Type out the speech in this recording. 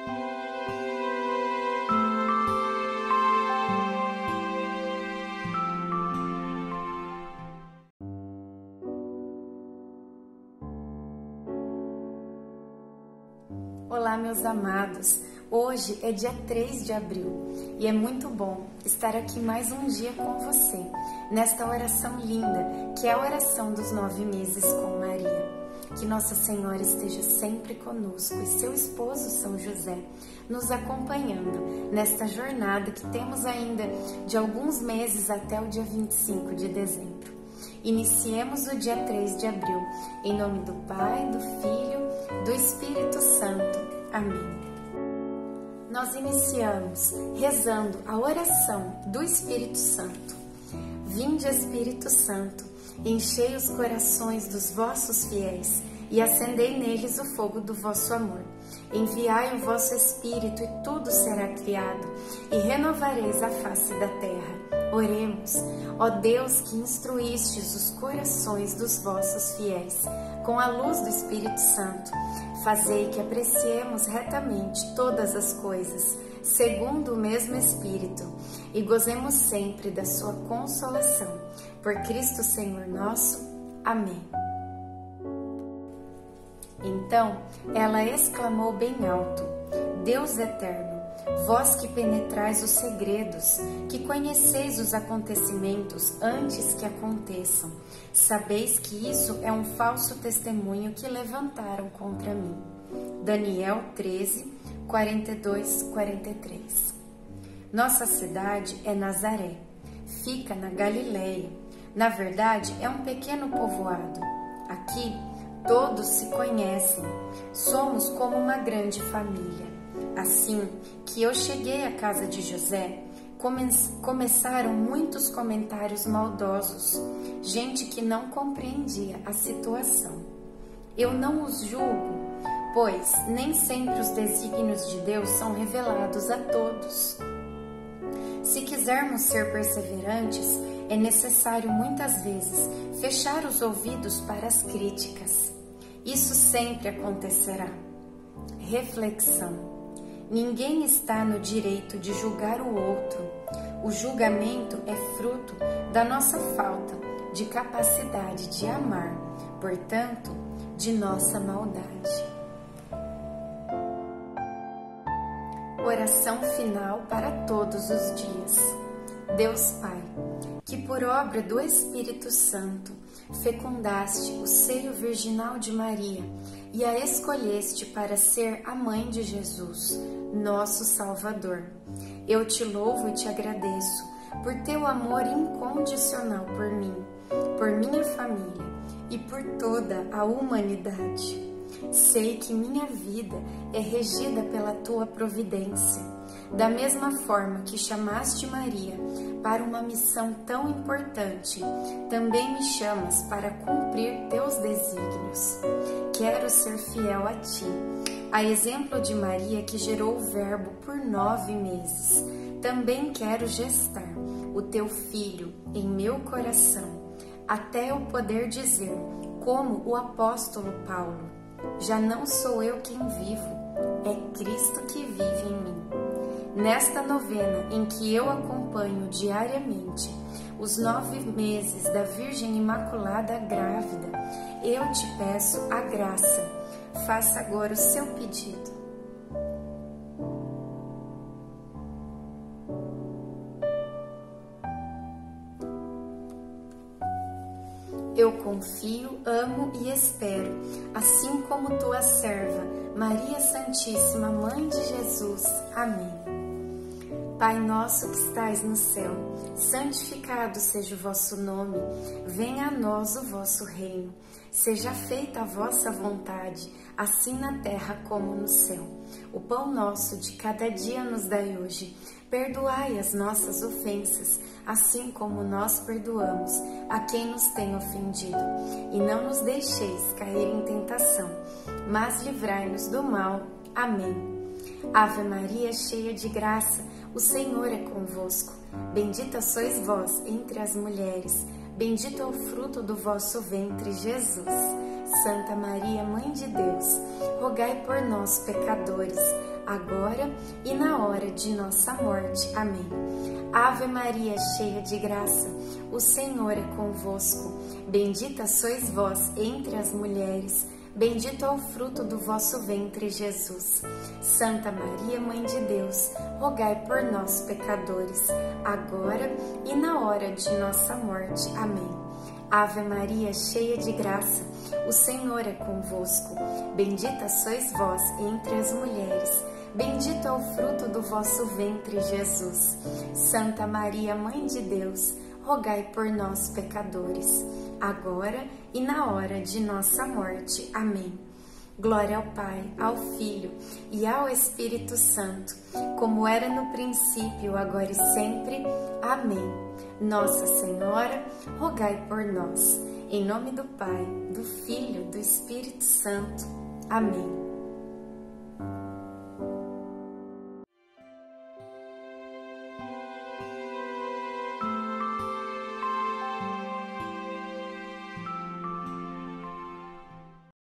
Olá, meus amados! Hoje é dia 3 de abril e é muito bom estar aqui mais um dia com você, nesta oração linda, que é a oração dos 9 meses com Maria. Que Nossa Senhora esteja sempre conosco e seu esposo São José nos acompanhando nesta jornada que temos ainda de alguns meses até o dia 25 de dezembro. Iniciemos o dia 3 de abril, em nome do Pai, do Filho, do Espírito Santo. Amém. Nós iniciamos rezando a oração do Espírito Santo. Vinde, Espírito Santo, enchei os corações dos vossos fiéis e acendei neles o fogo do vosso amor. Enviai o vosso Espírito e tudo será criado, e renovareis a face da terra. Oremos, ó Deus que instruístes os corações dos vossos fiéis com a luz do Espírito Santo, fazei que apreciemos retamente todas as coisas, segundo o mesmo Espírito, e gozemos sempre da sua consolação. Por Cristo Senhor nosso. Amém. Então ela exclamou bem alto: Deus eterno, vós que penetrais os segredos, que conheceis os acontecimentos antes que aconteçam, sabeis que isso é um falso testemunho que levantaram contra mim. Daniel 13, 42-43. Nossa cidade é Nazaré, fica na Galileia. Na verdade, é um pequeno povoado. Aqui, todos se conhecem, somos como uma grande família. Assim que eu cheguei à casa de José, começaram muitos comentários maldosos, gente que não compreendia a situação. Eu não os julgo, pois nem sempre os desígnios de Deus são revelados a todos. Se quisermos ser perseverantes, é necessário muitas vezes fechar os ouvidos para as críticas. Isso sempre acontecerá. Reflexão. Ninguém está no direito de julgar o outro. O julgamento é fruto da nossa falta de capacidade de amar, portanto, de nossa maldade. Oração final para todos os dias. Deus Pai, que por obra do Espírito Santo fecundaste o seio virginal de Maria e a escolheste para ser a mãe de Jesus, nosso Salvador. Eu te louvo e te agradeço por teu amor incondicional por mim, por minha família e por toda a humanidade. Sei que minha vida é regida pela tua providência, da mesma forma que chamaste Maria para uma missão tão importante, também me chamas para cumprir teus desígnios. Quero ser fiel a ti, a exemplo de Maria que gerou o Verbo por 9 meses. Também quero gestar o teu Filho em meu coração, até eu poder dizer, como o apóstolo Paulo: já não sou eu quem vivo, é Cristo que vive em mim. Nesta novena em que eu acompanho diariamente os 9 meses da Virgem Imaculada grávida, eu te peço a graça. Faça agora o seu pedido. Eu confio, amo e espero, assim como tua serva, Maria Santíssima, Mãe de Jesus. Amém. Pai nosso que estais no céu, santificado seja o vosso nome. Venha a nós o vosso reino. Seja feita a vossa vontade, assim na terra como no céu. O pão nosso de cada dia nos dai hoje. Perdoai as nossas ofensas, assim como nós perdoamos a quem nos tem ofendido. E não nos deixeis cair em tentação, mas livrai-nos do mal. Amém. Ave Maria, cheia de graça, o Senhor é convosco. Bendita sois vós entre as mulheres, bendito é o fruto do vosso ventre, Jesus. Santa Maria, Mãe de Deus, rogai por nós, pecadores, agora e na hora de nossa morte. Amém. Ave Maria, cheia de graça, o Senhor é convosco. Bendita sois vós entre as mulheres, bendito é o fruto do vosso ventre, Jesus. Santa Maria, Mãe de Deus, rogai por nós, pecadores, agora e na hora de nossa morte. Amém. Ave Maria, cheia de graça, o Senhor é convosco. Bendita sois vós entre as mulheres, bendito é o fruto do vosso ventre, Jesus. Santa Maria, Mãe de Deus, rogai por nós, pecadores, agora e na hora de nossa morte. Amém. Glória ao Pai, ao Filho e ao Espírito Santo, como era no princípio, agora e sempre. Amém. Nossa Senhora, rogai por nós. Em nome do Pai, do Filho e do Espírito Santo. Amém.